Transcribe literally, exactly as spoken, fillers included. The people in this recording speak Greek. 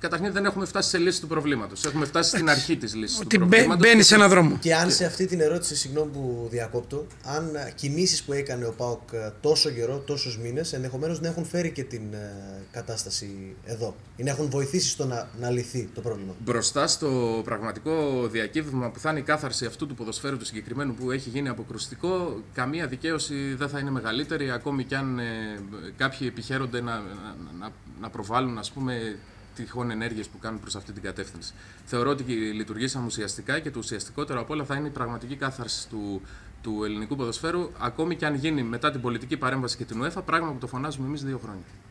καταρχήν δεν έχουμε φτάσει σε λύση του προβλήματος. Έχουμε φτάσει στην αρχή της λύσης Ότι του προβλήματος. Μπαίνει σε έναν δρόμο. Και αν σε αυτή την ερώτηση, συγγνώμη που διακόπτω, αν κινήσεις που έκανε ο ΠΑΟΚ τόσο καιρό, τόσους μήνες, ενδεχομένως να έχουν φέρει και την κατάσταση εδώ ή να έχουν βοηθήσει στο να, να λυθεί το πρόβλημα. Μπροστά στο πραγματικό διακύβευμα που θα είναι η κάθαρση αυτού του ποδοσφαίρου του συγκεκριμένου που έχει γίνει αποκρουστικό, καμία δικαίωση δεν θα είναι μεγαλύτερη, ακόμη κι αν ε, κάποιοι επιχαίρονται να, να, να προβάλλουν, ας πούμε, τυχόν ενέργειες που κάνουν προς αυτή την κατεύθυνση. Θεωρώ ότι λειτουργήσαμε ουσιαστικά και το ουσιαστικότερο απ' όλα θα είναι η πραγματική κάθαρση του, του ελληνικού ποδοσφαίρου, ακόμη κι αν γίνει μετά την πολιτική παρέμβαση και την UEFA, πράγμα που το φωνάζουμε εμείς δύο χρόνια.